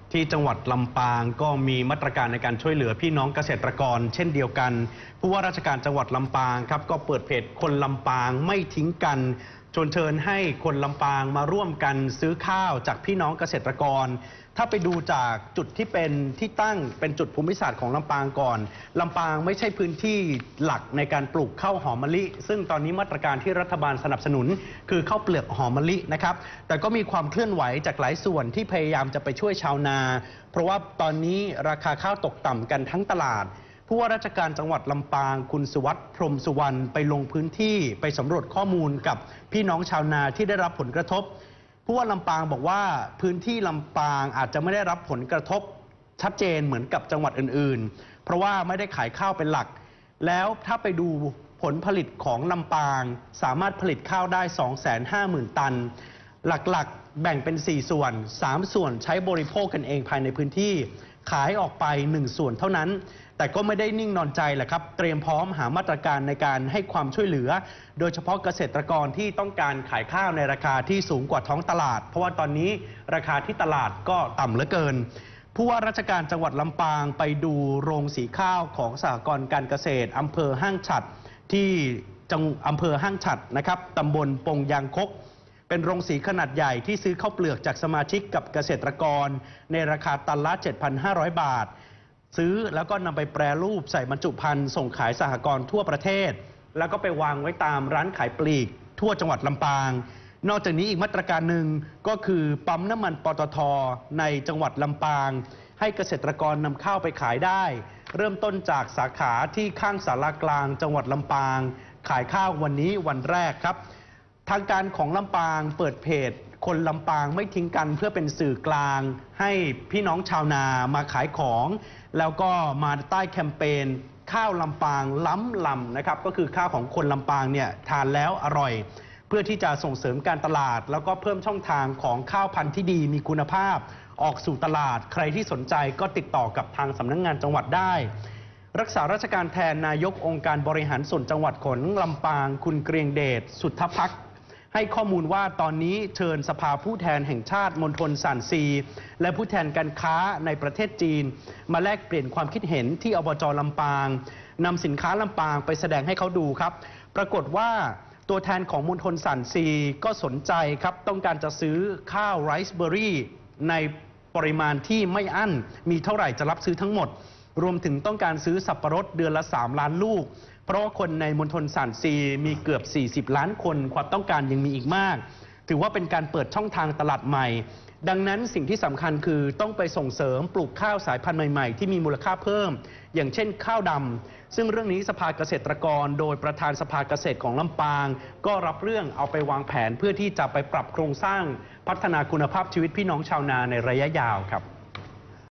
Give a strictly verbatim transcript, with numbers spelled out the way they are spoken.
ที่จังหวัดลำปางก็มีมาตรการในการช่วยเหลือพี่น้องเกษตรกรเช่นเดียวกันผู้ว่าราชการจังหวัดลำปางครับก็เปิดเพจคนลำปางไม่ทิ้งกันชวนเชิญให้คนลำปางมาร่วมกันซื้อข้าวจากพี่น้องเกษตรกรถ้าไปดูจากจุดที่เป็นที่ตั้งเป็นจุดภูมิศาสตร์ของลำปางก่อนลำปางไม่ใช่พื้นที่หลักในการปลูกข้าวหอมมะลิซึ่งตอนนี้มาตรการที่รัฐบาลสนับสนุนคือข้าวเปลือกหอมมะลินะครับแต่ก็มีความเคลื่อนไหวจากหลายส่วนที่พยายามจะไปช่วยชาวนาเพราะว่าตอนนี้ราคาข้าวตกต่ำกันทั้งตลาดผู้ว่าราชการจังหวัดลำปางคุณสุวัสดิ์พรหมสุวรรณไปลงพื้นที่ไปสำรวจข้อมูลกับพี่น้องชาวนาที่ได้รับผลกระทบผู้ว่าลำปางบอกว่าพื้นที่ลำปางอาจจะไม่ได้รับผลกระทบชัดเจนเหมือนกับจังหวัดอื่นๆเพราะว่าไม่ได้ขายข้าวเป็นหลักแล้วถ้าไปดูผลผลิตของลำปางสามารถผลิตข้าวได้ สองแสนห้าหมื่น ตันหลักๆแบ่งเป็นสี่ส่วนสามส่วนใช้บริโภคกันเองภายในพื้นที่ขายออกไปหนึ่งส่วนเท่านั้นแต่ก็ไม่ได้นิ่งนอนใจแหละครับเตรียมพร้อมหามาตรการในการให้ความช่วยเหลือโดยเฉพาะเกษตรกรที่ต้องการขายข้าวในราคาที่สูงกว่าท้องตลาดเพราะว่าตอนนี้ราคาที่ตลาดก็ต่ำเหลือเกินผู้ว่าราชการจังหวัดลำปางไปดูโรงสีข้าวของสหกรณ์การเกษตรอำเภอห้างฉัตรที่จังอำเภอห้างฉัตรนะครับตำบลปงยางคกเป็นโรงสีขนาดใหญ่ที่ซื้อข้าวเปลือกจากสมาชิกกับเกษตรกรในราคาตันละ เจ็ดพันห้าร้อย บาทซื้อแล้วก็นำไปแปรรูปใส่บรรจุภัณฑ์ส่งขายสหกรณ์ทั่วประเทศแล้วก็ไปวางไว้ตามร้านขายปลีกทั่วจังหวัดลำปางนอกจากนี้อีกมาตรการหนึ่งก็คือปั๊มน้ำมันปตท.ในจังหวัดลำปางให้เกษตรกรนำข้าวไปขายได้เริ่มต้นจากสาขาที่ข้างศาลากลางจังหวัดลำปางขายข้าววันนี้วันแรกครับทางการของลำปางเปิดเพจคนลำปางไม่ทิ้งกันเพื่อเป็นสื่อกลางให้พี่น้องชาวนามาขายของแล้วก็มาใต้แคมเปญข้าวลำปางล้ำลำนะครับก็คือข้าวของคนลำปางเนี่ยทานแล้วอร่อยเพื่อที่จะส่งเสริมการตลาดแล้วก็เพิ่มช่องทางของข้าวพันธุ์ที่ดีมีคุณภาพออกสู่ตลาดใครที่สนใจก็ติดต่อกับทางสำนักงานจังหวัดได้รักษาราชการแทนนายกองค์การบริหารส่วนจังหวัดของลำปางคุณเกรียงเดชสุทธภักดิ์ให้ข้อมูลว่าตอนนี้เชิญสภาผู้แทนแห่งชาติมณฑลซานซีและผู้แทนการค้าในประเทศจีนมาแลกเปลี่ยนความคิดเห็นที่อบจ.ลำปางนำสินค้าลำปางไปแสดงให้เขาดูครับปรากฏว่าตัวแทนของมณฑลซานซีก็สนใจครับต้องการจะซื้อข้าวไรซ์เบอร์รี่ในปริมาณที่ไม่อั้นมีเท่าไหร่จะรับซื้อทั้งหมดรวมถึงต้องการซื้อสับปะรดเดือนละสามล้านลูกเพราะว่าคนในมณฑลซานซีมีเกือบสี่สิบล้านคนความต้องการยังมีอีกมากถือว่าเป็นการเปิดช่องทางตลาดใหม่ดังนั้นสิ่งที่สำคัญคือต้องไปส่งเสริมปลูกข้าวสายพันธุ์ใหม่ๆที่มีมูลค่าเพิ่มอย่างเช่นข้าวดำซึ่งเรื่องนี้สภาเกษตรกรโดยประธานสภาเกษตรของลำปางก็รับเรื่องเอาไปวางแผนเพื่อที่จะไปปรับโครงสร้างพัฒนาคุณภาพชีวิตพี่น้องชาวนาในระยะยาวครับ